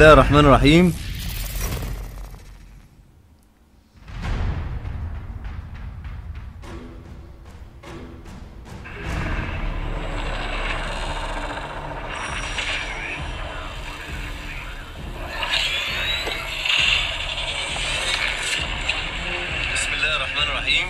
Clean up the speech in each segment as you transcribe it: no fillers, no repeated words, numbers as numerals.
الله الرحمن الرحيم. بسم الله الرحمن الرحيم.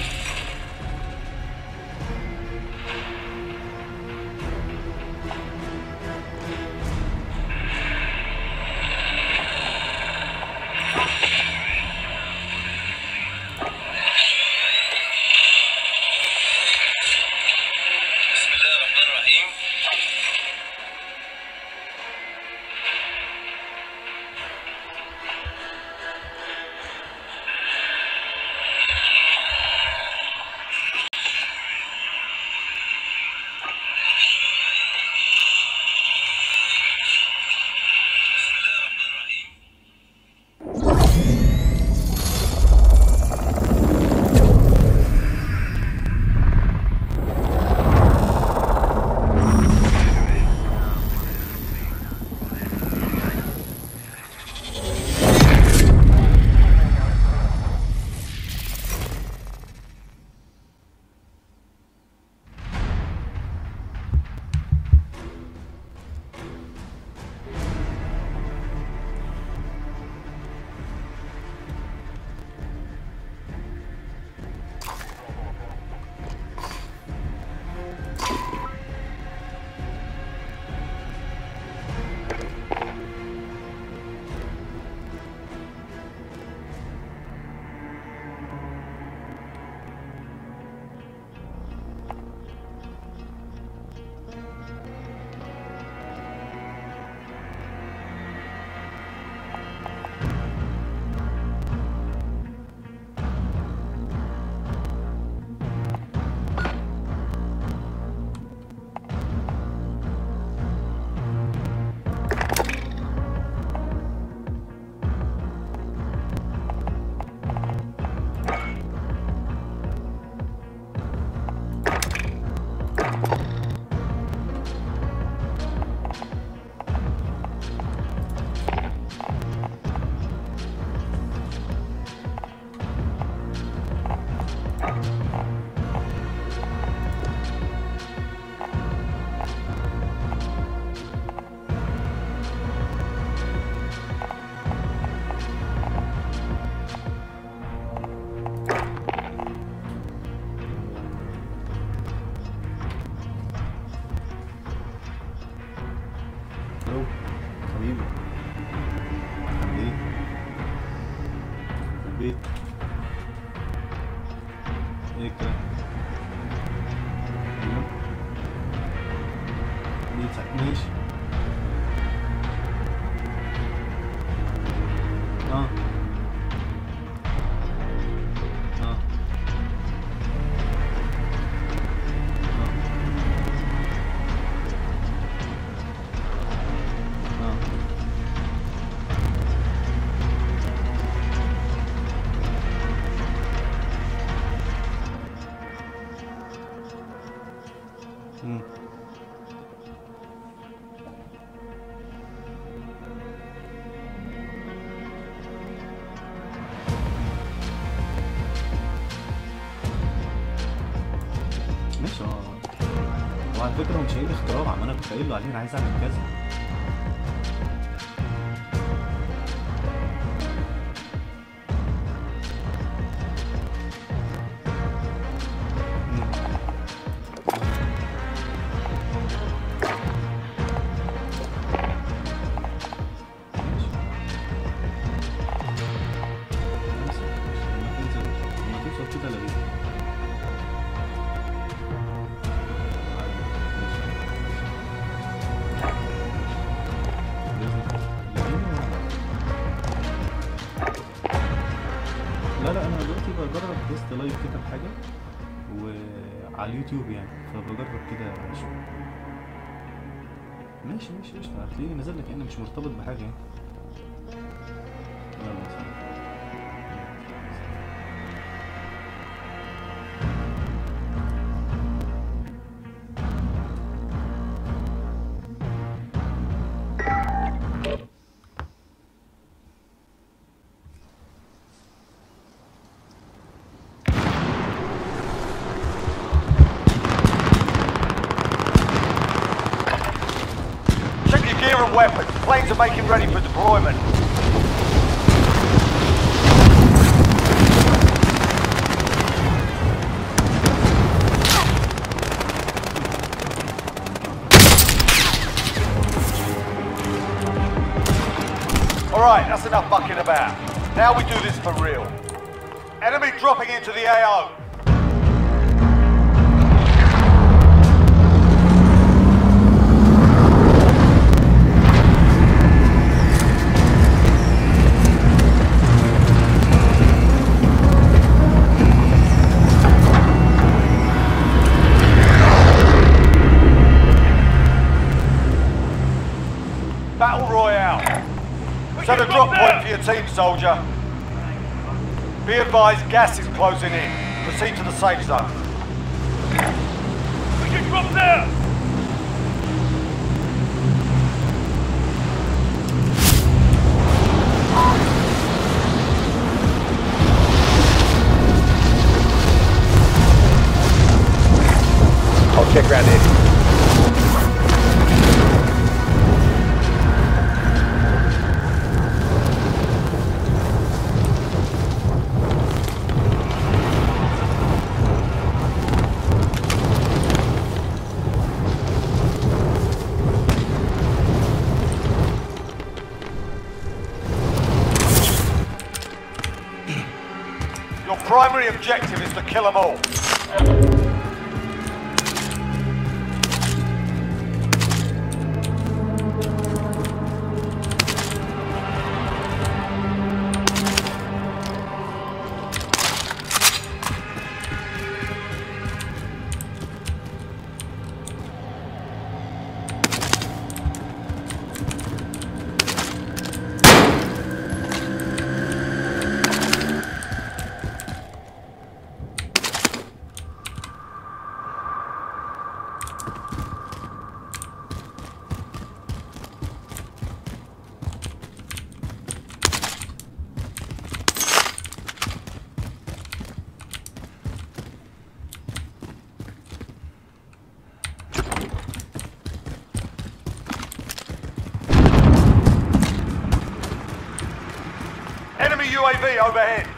الو حبيبي، عامل ايه؟ في البيت؟ ايه الكلام؟ ايوه ماشي. اه اه مم. ماشي. وعلى فكرة هو مش هيجي اختراع، ما انا كنت قايل له عليه انا عايز اعمل كذا. كده لغيت. لا لا، انا دلوقتي بجرب تيست لايف كده بحاجه وعلى اليوتيوب يعني، فبجرب كده اشوف. ماشي ماشي قشطه، هتلاقيني نازل لك يعني، مش مرتبط بحاجه يعني. يلا سلام. weapons. Planes are making ready for deployment. Alright, that's enough mucking about. Now we do this for real. Enemy dropping into the AO. Battle Royale. Set a drop point for your team, soldier. Be advised, gas is closing in. Proceed to the safe zone. We can drop there! I'll check around here. Your primary objective is to kill them all. Enemy UAV overhead.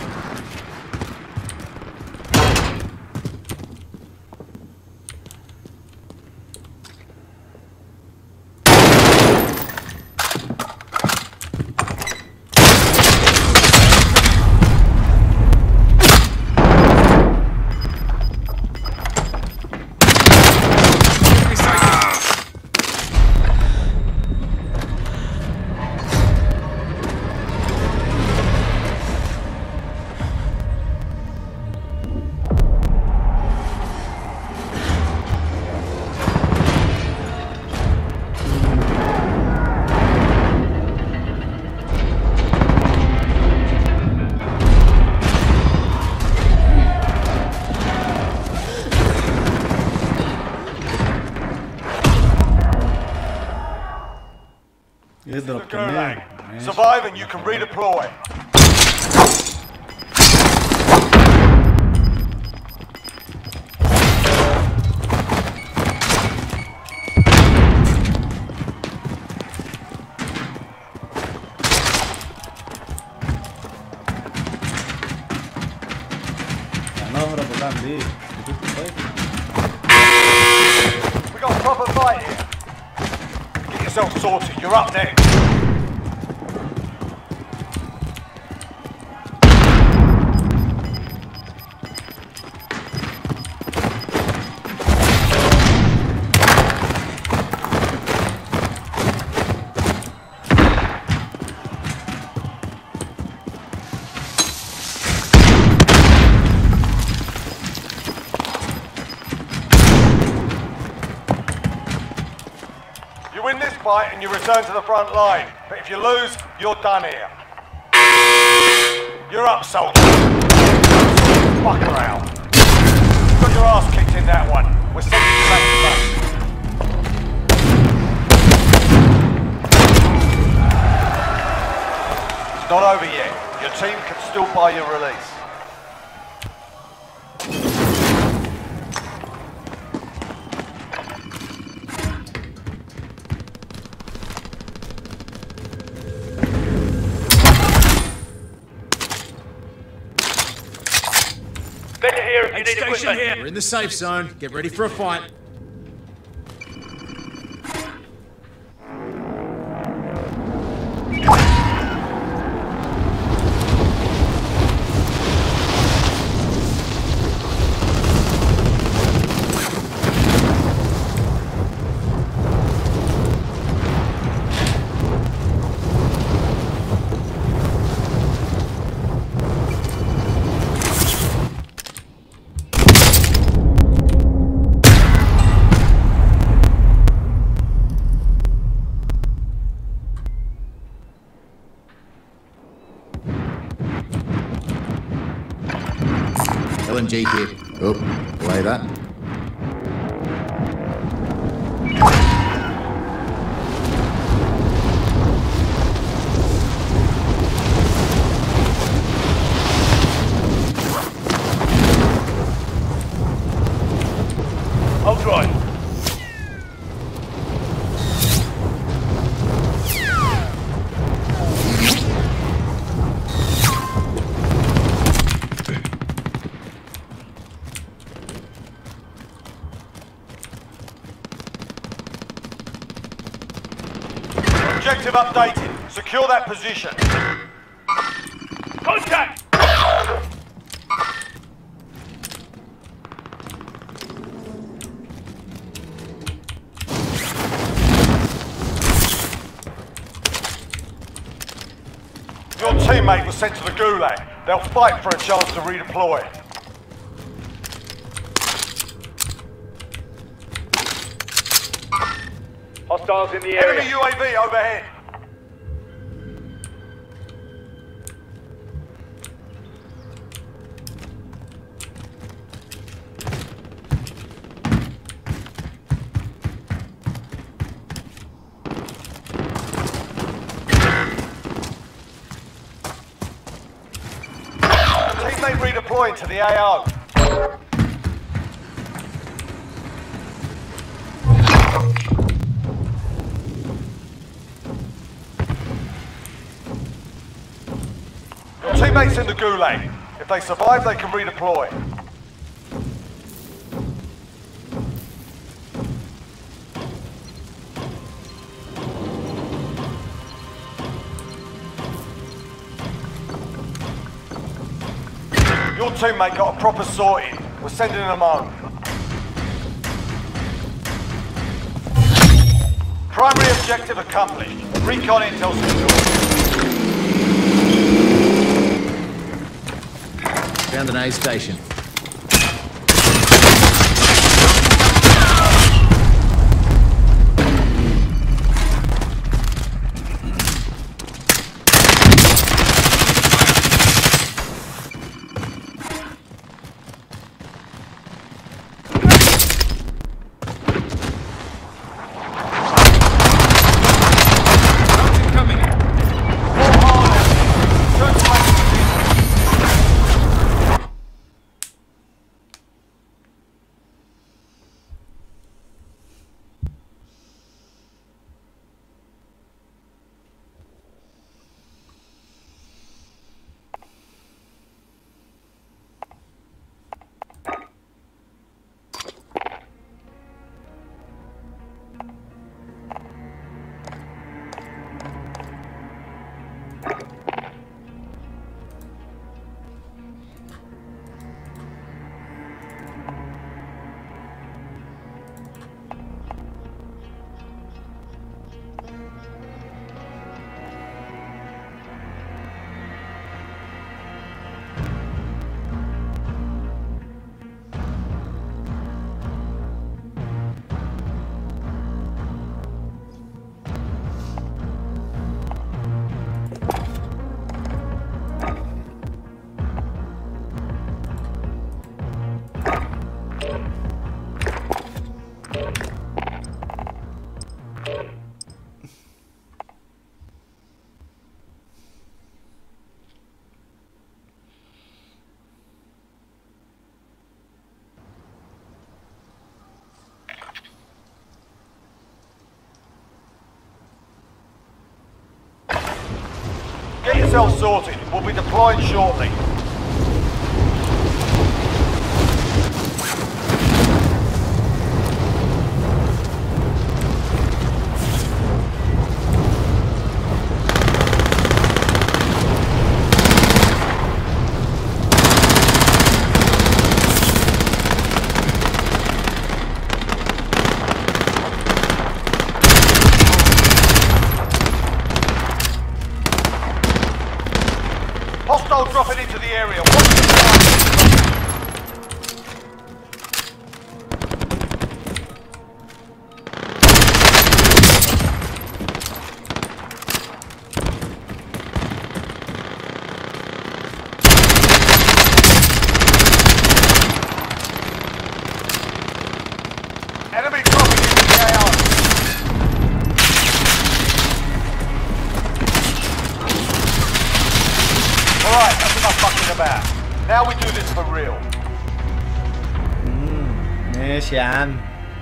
يضرب Gulag. كمان ماشي. Survive and you can redeploy. يعني اهرب ولا اعمل ايه؟ بتبقى طيب. We got a proper fight here. Get yourself sorted. You're up next. You win this fight and you return to the front line. But if you lose, you're done here. You're up, soldier. Fuck around. You got your ass kicked in that one. We're sending you back to base. It's not over yet. Your team can still buy your release. Better here if you need equipment. Here. We're in the safe zone. Get ready for a fight. LMG here. Oh, delay that. I'll drive. Objective updated. Secure that position. Contact! Your teammate was sent to the Gulag. They'll fight for a chance to redeploy. Hostiles in the area. Enemy UAV overhead. Teammate redeploying to the AO. Your teammates in the Gulag. If they survive, they can redeploy. Your teammate got a proper sorting. We're sending them home. Primary objective accomplished. Recon intel secured. Found an aid station. Get yourself sorted. We'll be deploying shortly. Hostile dropping into the area. Watch the fire. Enemy dropping into the AR. Alright, that's enough fucking about. Now we do this for real. ماشي يا عم.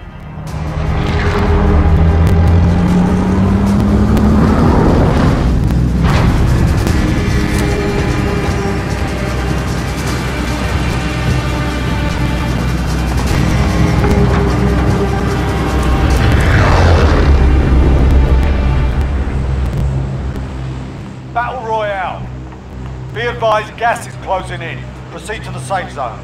Battle Royale. Be advised, gas is closing in. Proceed to the safe zone.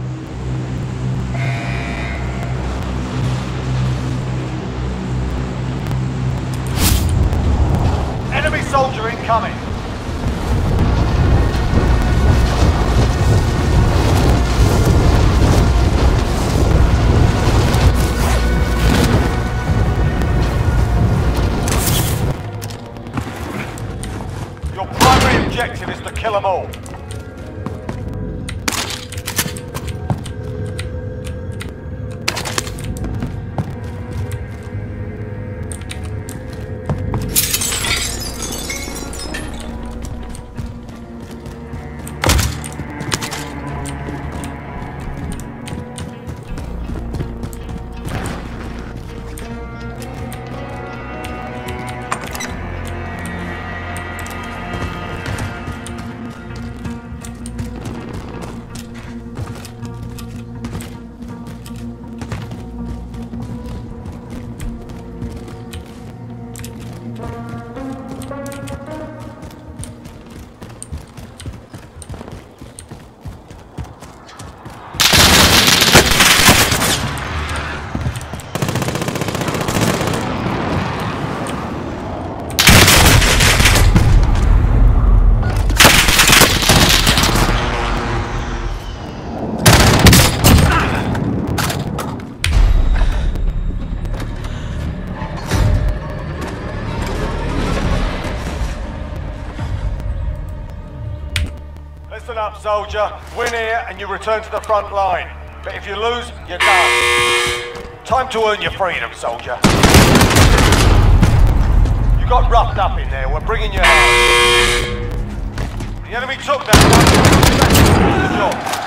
Enemy soldier incoming. Your primary objective is to kill them all. Listen up, soldier. Win here and you return to the front line. But if you lose, you're done. Time to earn your freedom, soldier. You got roughed up in there. We're bringing you home. The enemy took that one. Good job.